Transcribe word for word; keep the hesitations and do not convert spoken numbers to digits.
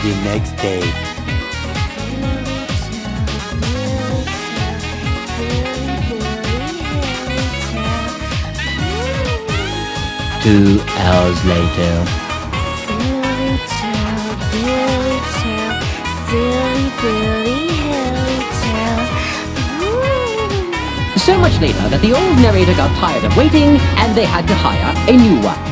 The next day. Two hours later. Silly tail, Billy tail, silly Billy hilly tail. So much later that the old narrator got tired of waiting and they had to hire a new one.